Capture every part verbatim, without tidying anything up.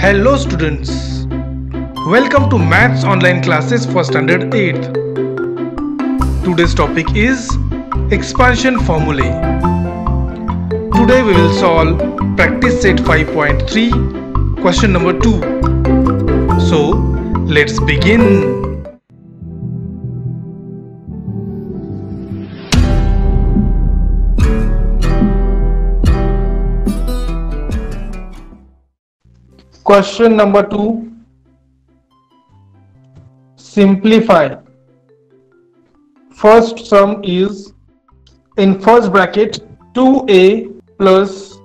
Hello students, welcome to Maths online classes for standard eighth. Today's topic is expansion formulae. Today we will solve practice set five point three, question number two. So let's begin. Question number two. Simplify. First sum is in first bracket two a plus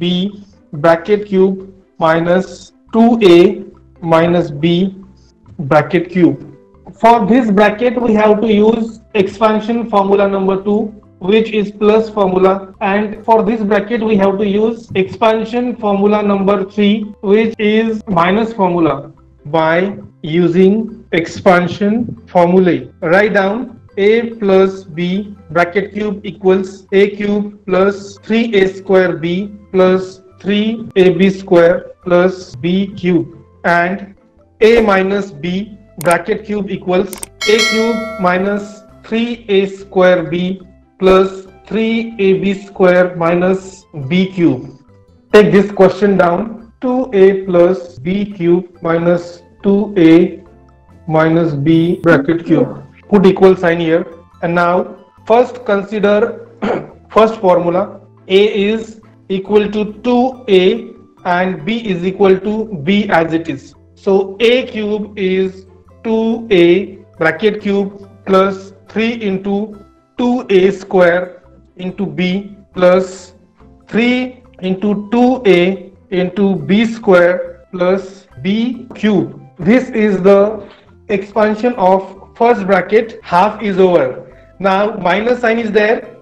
b bracket cube minus two a minus b bracket cube. For this bracket we have to use expansion formula number two, which is plus formula, and for this bracket we have to use expansion formula number three, which is minus formula. By using expansion formulae, write down a plus b bracket cube equals a cube plus three a square b plus three a b square plus b cube, and a minus b bracket cube equals a cube minus three a square b plus three a b square minus b cube. Take this question down. two a plus b cube minus two a minus b bracket cube. Put equal sign here. And now first consider first formula. A is equal to two a and b is equal to b as it is. So a cube is two a bracket cube plus three into two a square into b plus three into two a into b square plus b cube. This is the expansion of first bracket. Half is over. Now minus sign is there.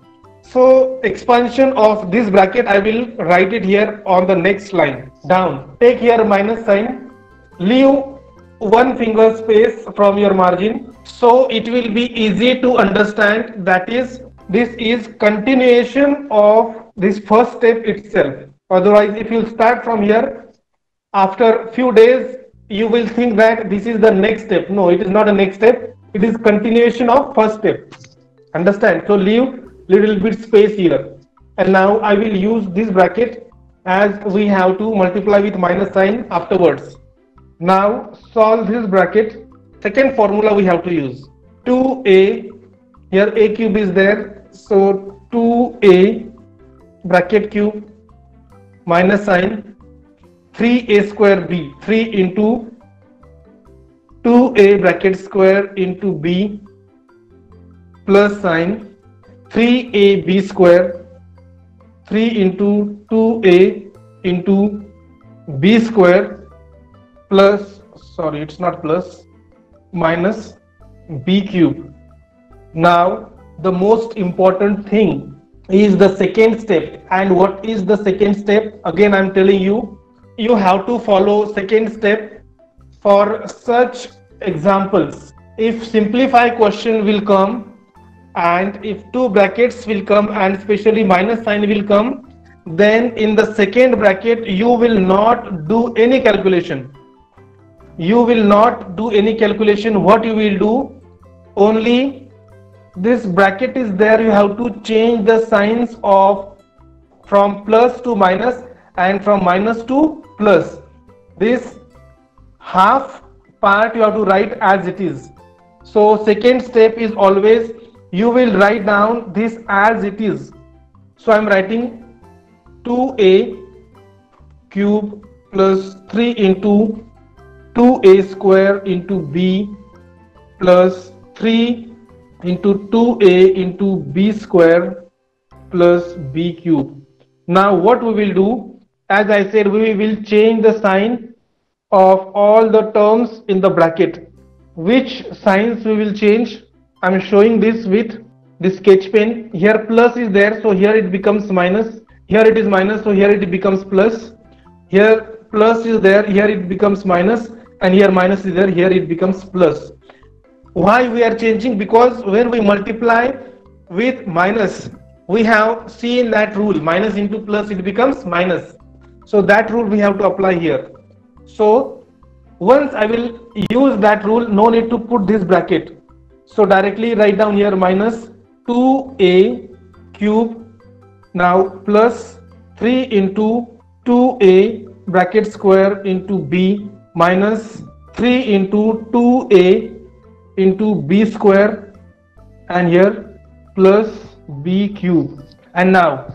So expansion of this bracket I will write it here on the next line. Down. Take here minus sign. Leave one finger space from your margin, so it will be easy to understand. That is, this is continuation of this first step itself. Otherwise, if you start from here, after few days you will think that this is the next step. No, it is not a next step. It is continuation of first step. Understand? So leave little bit space here. And now I will use this bracket as we have to multiply with minus sign afterwards. Now solve this bracket. Second formula we have to use. two a, here a cube is there, so two a bracket cube minus sign three a square b, three into two a bracket square into b plus sign three a b square, three into two a into b square plus, sorry it's not plus, minus b cube. Now the most important thing is the second step. And what is the second step? Again I'm telling you, you have to follow second step for such examples. If simplify question will come and if two brackets will come and especially minus sign will come, then in the second bracket you will not do any calculation. You will not do any calculation. What you will do, only this bracket is there, you have to change the signs of from plus to minus and from minus to plus. This half part you have to write as it is. So second step is always you will write down this as it is. So I am writing two a cube plus three into two a square into b plus three into two a into b square plus b cube. Now what we will do, as I said, we will change the sign of all the terms in the bracket. Which signs we will change? I am showing this with the sketch pen. Here plus is there, so here it becomes minus. Here it is minus, so here it becomes plus. Here plus is there, here it becomes minus. And here minus is there, here it becomes plus. Why we are changing? Because when we multiply with minus, we have seen that rule, minus into plus, it becomes minus. So that rule we have to apply here. So once I will use that rule, no need to put this bracket. So directly write down here minus two a cube, now plus three into two a bracket square into b minus three into two a into b square, and here plus b cube. And now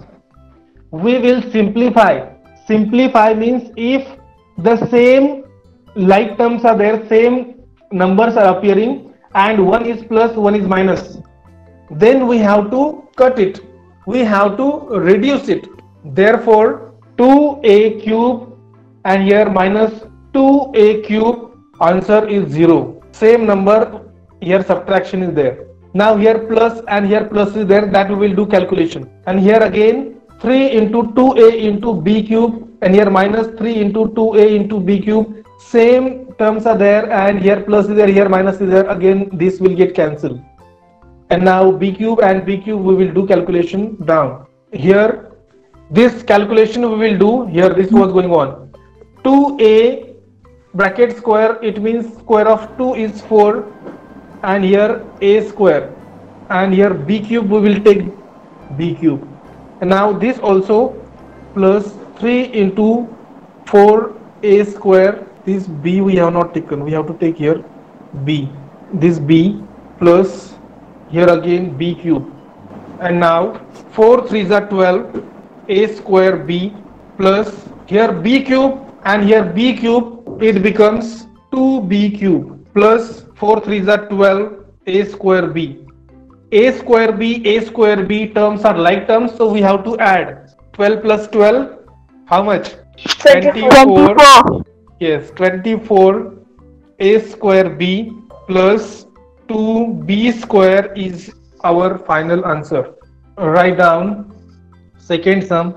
we will simplify. Simplify means if the same like terms are there, same numbers are appearing, and one is plus, one is minus, then we have to cut it, we have to reduce it. Therefore two a cube and here minus two a cube, answer is zero. Same number, here subtraction is there. Now here plus and here plus is there, that we will do calculation. And here again three into two a into b cube, and here minus three into two a into b cube, same terms are there, and here plus is there, here minus is there, again this will get cancelled. And now b cube and b cube we will do calculation down. Here this calculation we will do, here this was going on. two a bracket square, it means square of two is four, and here a square, and here b cube we will take b cube. And now this also plus three into four a square, this b we have not taken, we have to take here b, this b plus here again b cube. And now four threes are twelve, a square b plus here b cube and here b cube, it becomes two b cube plus four threes are twelve, a square b. A square b, a square b terms are like terms, so we have to add twelve plus twelve, how much? twenty-four. Yes, twenty-four a square b plus two b square is our final answer. Write down second sum.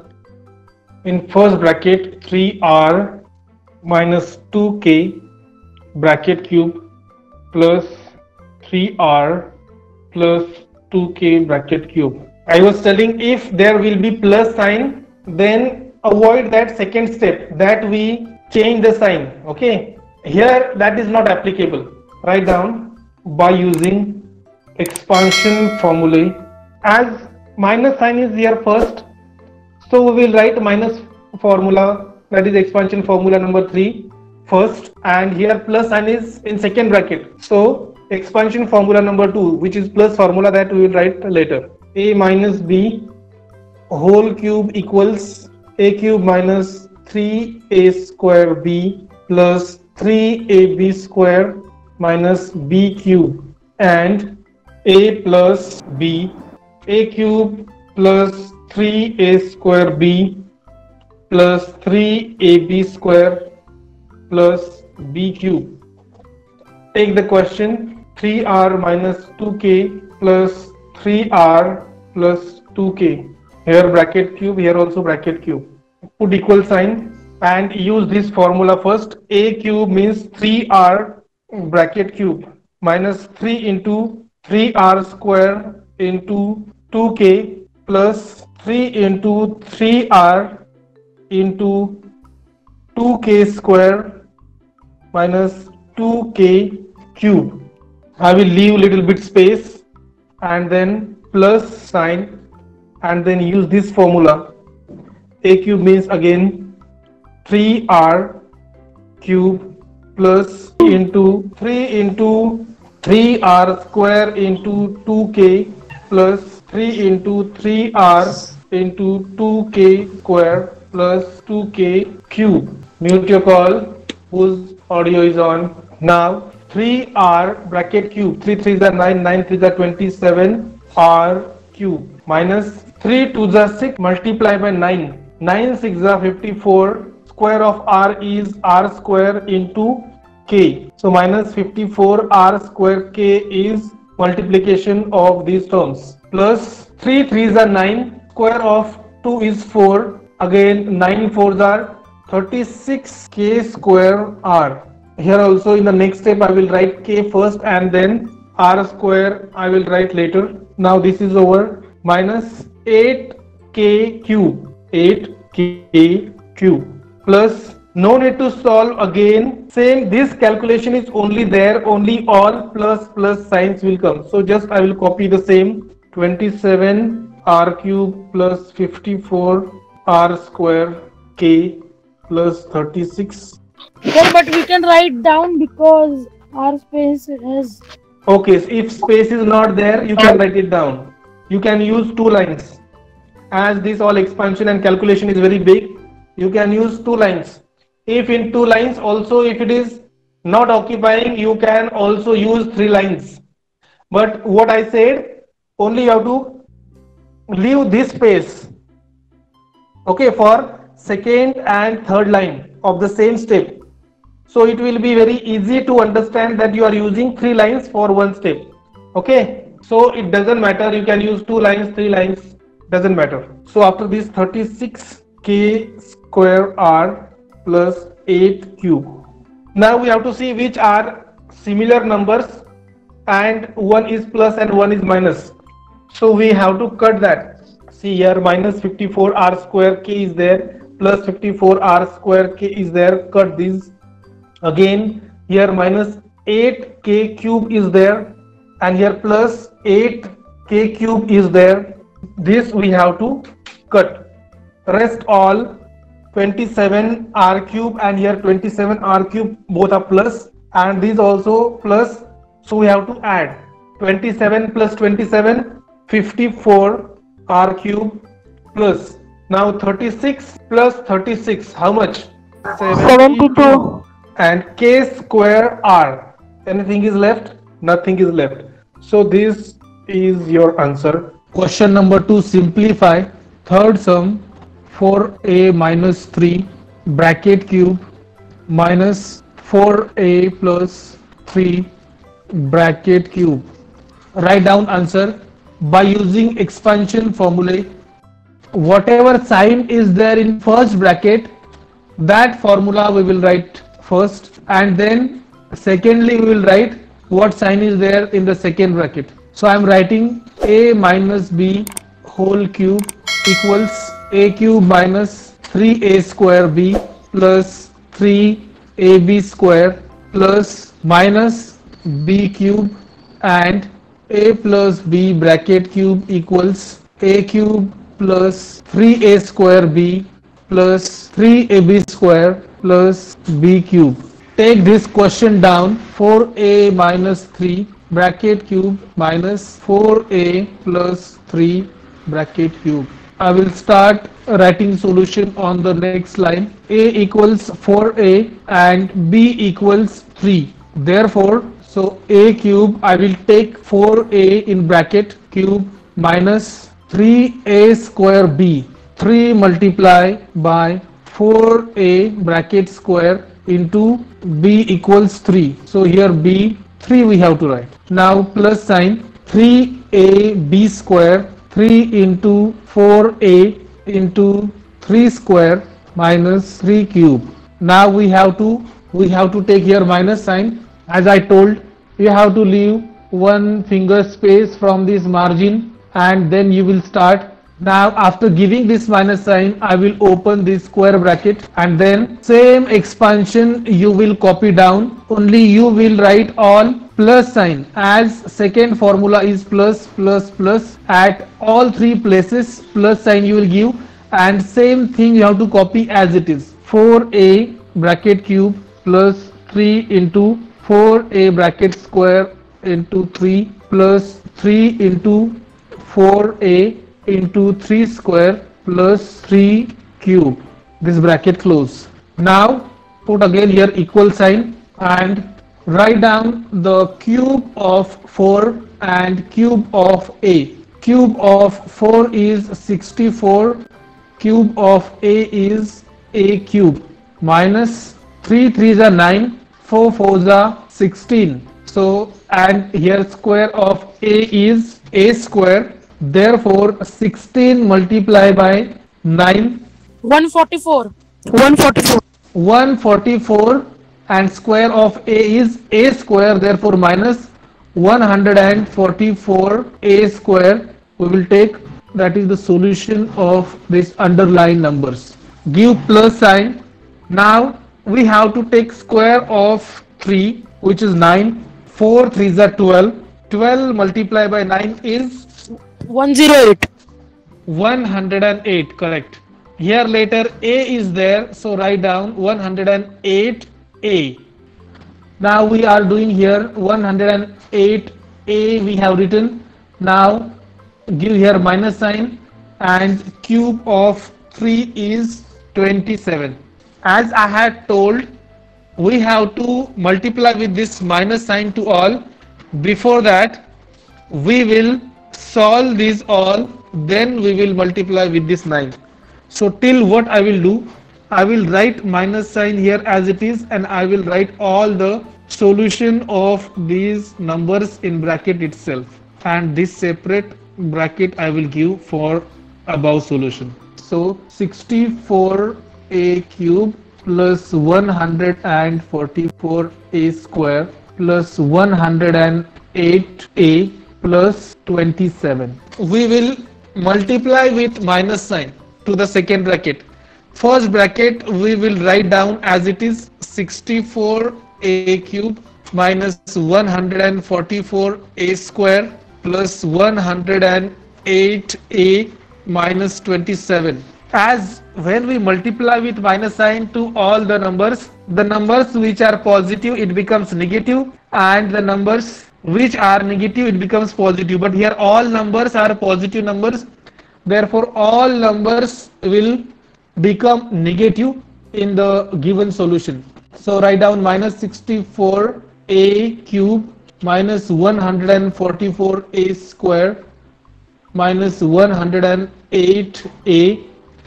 In first bracket three r minus two k bracket cube plus three r plus two k bracket cube. I was telling if there will be plus sign, then avoid that second step that we change the sign. Okay, here that is not applicable. Write down by using expansion formulae. As minus sign is here first, so we will write minus formula, that is expansion formula number three first, and here plus sign is in second bracket, so expansion formula number two, which is plus formula, that we will write later. A minus b whole cube equals a cube minus three a square b plus three a b square minus b cube, and a plus b, a cube plus three a square b plus three a b square plus b cube. Take the question, three r minus two k plus three r plus two k. Here bracket cube, here also bracket cube. Put equal sign and use this formula first. A cube means three r bracket cube minus three into three r square into two k plus three into three r into two k square minus two k cube. I will leave little bit space and then plus sign and then use this formula. A cube means again three r cube plus into three into three r square into two k plus three into three r into two k square plus two k cube. Mute your call whose audio is on. Now three r bracket cube, three threes are nine, nine threes are twenty-seven, r cube minus three twos are six, multiply by nine, nine six are fifty-four, square of r is r square into k, so minus fifty-four r square k is multiplication of these terms, plus three threes are nine, square of two is four, again nine fours are thirty-six k square r. Here also in the next step I will write k first and then r square I will write later. Now this is over, minus eight k cube, eight k cube plus No need to solve again. Same, this calculation is only there, only all plus plus signs will come. So just I will copy the same. twenty-seven r cube plus fifty-four r square k plus thirty-six. Sir, but we can write down because our space is. Okay, so if space is not there, you can write it down. You can use two lines. As this all expansion and calculation is very big, you can use two lines. If in two lines also, if it is not occupying, you can also use three lines. But what I said, only you have to leave this space, okay, for second and third line of the same step. So it will be very easy to understand that you are using three lines for one step. Okay, so it doesn't matter, you can use two lines, three lines, doesn't matter. So after this, thirty-six k square r plus eight cube. Now we have to see which are similar numbers and one is plus and one is minus. So we have to cut that. See here, minus fifty-four r square k is there, plus fifty-four r square k is there. Cut these. Again here minus eight k cube is there, and here plus eight k cube is there. This we have to cut. Rest all twenty-seven r cube and here twenty-seven r cube, both are plus, and these also plus. So we have to add twenty-seven plus twenty-seven, fifty-four r cube plus. Now thirty-six plus thirty-six, how much? seventy-two. And k square r. Anything is left? Nothing is left. So this is your answer. Question number two, simplify. Third sum, four a minus three bracket cube minus four a plus three bracket cube. Write down answer by using expansion formulae. Whatever sign is there in first bracket, that formula we will write first, and then secondly we will write what sign is there in the second bracket. So I am writing a minus b whole cube equals a cube minus three a square b plus three a b square plus minus b cube, and a plus b bracket cube equals a cube plus three a square b plus three a b square plus b cube. Take this question down. Four a minus three bracket cube minus four a plus three bracket cube. I will start writing solution on the next line. A equals four a and b equals three. Therefore, so a cube, I will take four a in bracket cube minus three a square b. three multiply by four a bracket square into b equals three. So here b three we have to write. Now plus sign three a b square, three into four a into three square minus three cube. Now we have to we have to take here minus sign. As I told, you have to leave one finger space from this margin, and then you will start. Now after giving this minus sign, I will open this square bracket, and then same expansion you will copy down, only you will write all plus sign, as second formula is plus plus plus. At all three places plus sign you will give, and same thing you have to copy as it is. four a bracket cube plus three into four a bracket square into three plus three into four a into three square plus three cube. This bracket close. Now put again here equal sign and write down the cube of four and cube of a. Cube of four is sixty-four, cube of a is a cube, minus three threes are nine, four fours are sixteen. So, and here square of a is a square. Therefore, sixteen multiplied by nine. one forty-four. one forty-four. one forty-four, and square of a is a square. Therefore, minus one hundred forty-four a square. We will take, that is the solution of this underlying numbers. Give plus sign. Now we have to take square of three, which is nine. four threes are twelve. twelve multiplied by nine is one hundred eight. one hundred eight, correct. Here later a is there, so write down one hundred eight a. Now we are doing here one hundred eight a we have written. Now give here minus sign, and cube of three is twenty-seven. As I had told, we have to multiply with this minus sign to all. Before that, we will solve these all, then we will multiply with this nine. So till what I will do, I will write minus sign here as it is, and I will write all the solution of these numbers in bracket itself, and this separate bracket I will give for above solution. So sixty-four a cube plus one hundred forty-four a square plus one hundred eight a plus twenty-seven. We will multiply with minus sign to the second bracket. First bracket we will write down as it is, sixty-four a cube minus one hundred forty-four a square plus one hundred eight a minus twenty-seven. As when we multiply with minus sign to all the numbers, the numbers which are positive it becomes negative, and the numbers which are negative it becomes positive. But here all numbers are positive numbers, therefore all numbers will become negative in the given solution. So write down minus sixty-four a cube minus one hundred forty-four a square minus one hundred eight a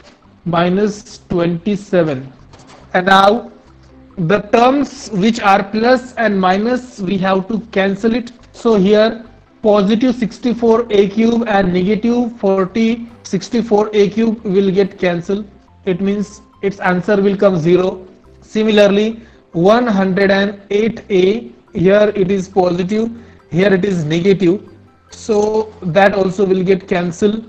minus twenty-seven. And now the terms which are plus and minus we have to cancel it. So here positive sixty-four a cube and negative forty sixty-four a cube will get cancelled. It means its answer will come zero. Similarly one hundred eight a, here it is positive, here it is negative, so that also will get cancelled.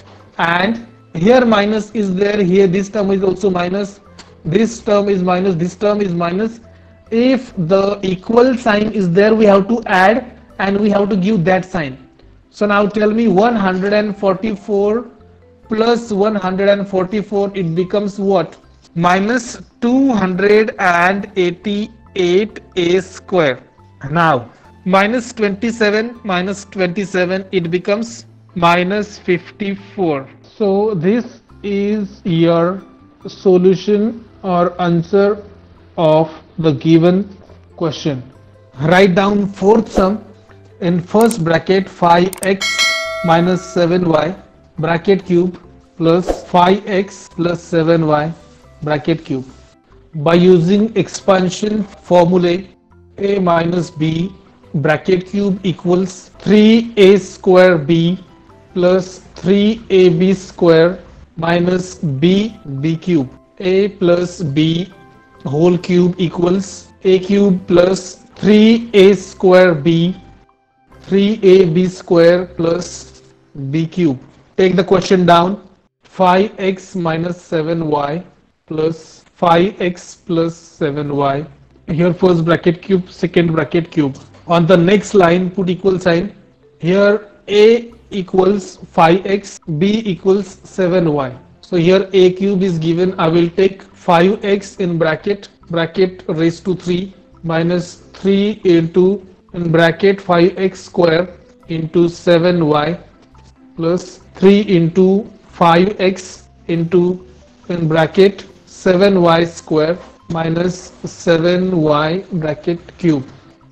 And here minus is there, here this term is also minus, this term is minus, this term is minus. If the equal sign is there, we have to add and we have to give that sign. So now tell me, one hundred forty-four plus one hundred forty-four, it becomes what? Minus two hundred eighty-eight a square. Now minus twenty-seven minus twenty-seven, it becomes minus fifty-four. So this is your solution or answer of the given question. Write down fourth sum. In first bracket, five x minus seven y bracket cube plus five x plus seven y bracket cube. By using expansion formulae, a minus b bracket cube equals three a square b plus three a b square minus b b cube. A plus b whole cube equals a cube plus three a square b, three a b square plus b cube. Take the question down. five x minus seven y plus five x plus seven y. Here first bracket cube, second bracket cube. On the next line put equal sign. Here a equals five x, b equals seven y. So here a cube is given. I will take five x in bracket, bracket raised to three minus three into in bracket five x square into seven y plus three into five x into in bracket seven y square minus seven y bracket cube.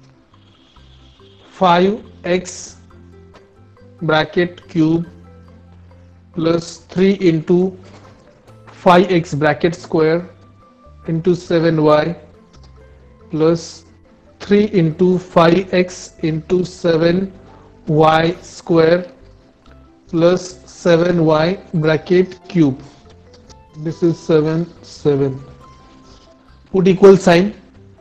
five x bracket cube plus three into five x bracket square into seven y plus three into five x into seven y square plus seven y bracket cube. This is seven, seven. Put equal sign.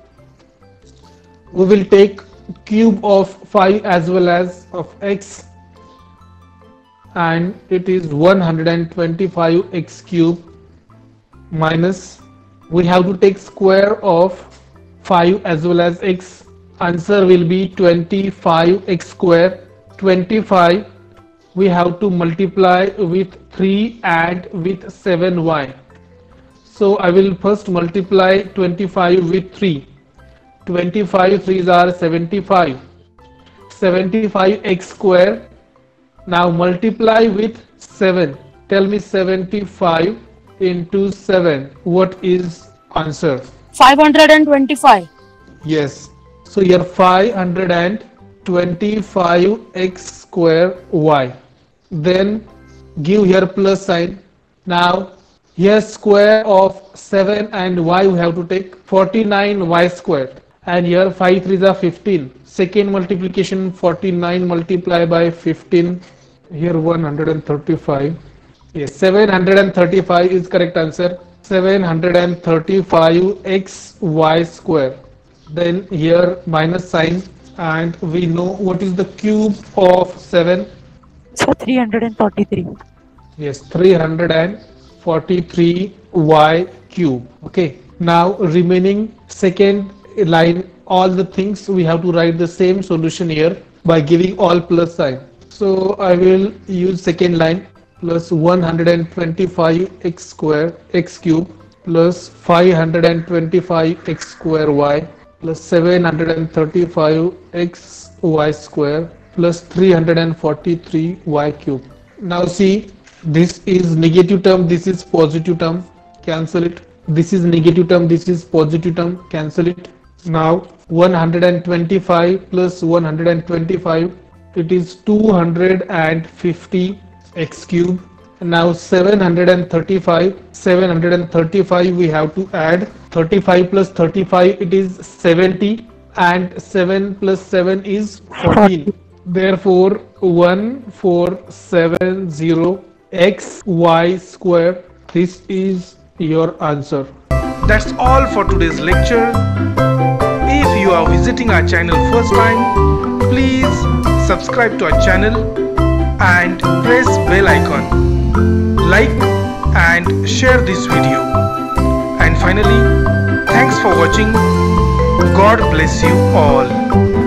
We will take cube of five as well as of x, and it is one hundred twenty-five x cube minus we have to take square of five as well as x. Answer will be twenty-five x square. twenty-five we have to multiply with three and with seven y. So I will first multiply twenty-five with three. twenty-five threes are seventy-five. seventy-five x square. Now multiply with seven. Tell me seventy-five into seven. What is answer? five hundred twenty-five. Yes. So here five hundred twenty-five x square y. Then give here plus sign. Now here square of seven and y we have to take forty-nine y square. And here five threes are fifteen. Second multiplication, forty-nine multiplied by fifteen. Here one hundred thirty-five. Yes, seven hundred thirty-five is correct answer. seven hundred thirty-five x y square. Then here minus sign, and we know what is the cube of seven. So three hundred forty-three. Yes, three hundred forty-three y cube. Okay, now remaining second line, all the things we have to write the same solution here by giving all plus sign. So I will use second line, plus one hundred twenty-five x square x cube plus five hundred twenty-five x square y plus seven hundred thirty-five x y square plus three hundred forty-three y cube. Now see, this is negative term, this is positive term, cancel it. This is negative term, this is positive term, cancel it. Now one hundred twenty-five plus one hundred twenty-five, it is two hundred fifty x cube. Now seven hundred thirty-five, seven hundred thirty-five we have to add. Thirty-five plus thirty-five, it is seventy, and seven plus seven is fourteen. Therefore one four seven zero x y square, this is your answer. That's all for today's lecture. If you are visiting our channel first time, please subscribe to our channel and press bell icon. Like and share this video. And finally, thanks for watching. God bless you all.